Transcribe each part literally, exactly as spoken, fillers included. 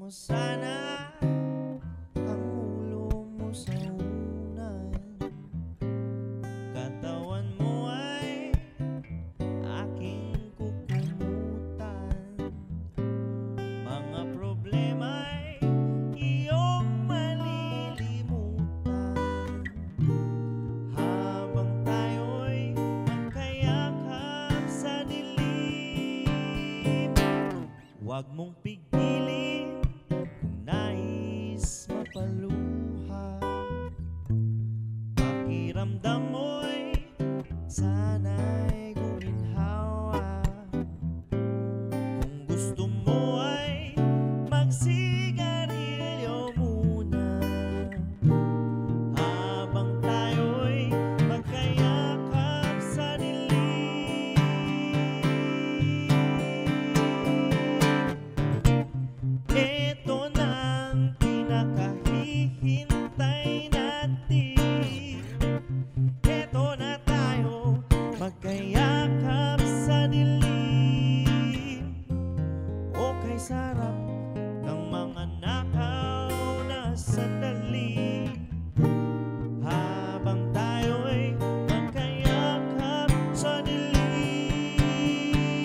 sana ang ulo mo sa unan. Katawan mo ay aking kukumutan. Mga problema'y iyong malilimutan. Habang tayo'y magkayakap sa dilim, huwag mong pigilin kung nais mapaluha. Pakiramdam mo'y sana'y guminhawa. Kung gusto mo ay magsigarilyo muna. Habang tayo'y magkayakap sa dilim. Ito na ang pinakahihintay natin. Ito na tayo magkayakap sa dilim. O kay sarap ng mga nakaw na sandali. Habang tayo'y magkayakap sa dilim.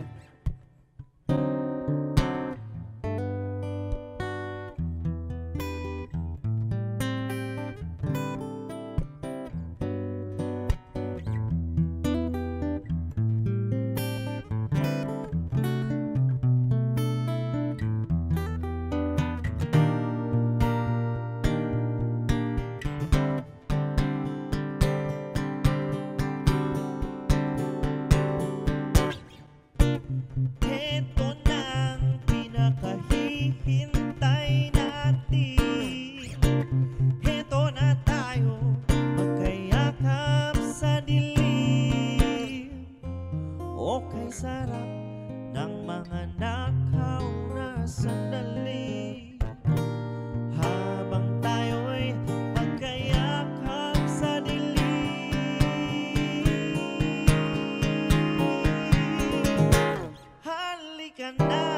Ito na ang pinakahihintay natin. Ito na tayo magkayakap sa dilim. O kay sarap ng mga nakaw na sandali. Habang tayo'y magkayakap sa dilim. Halika na.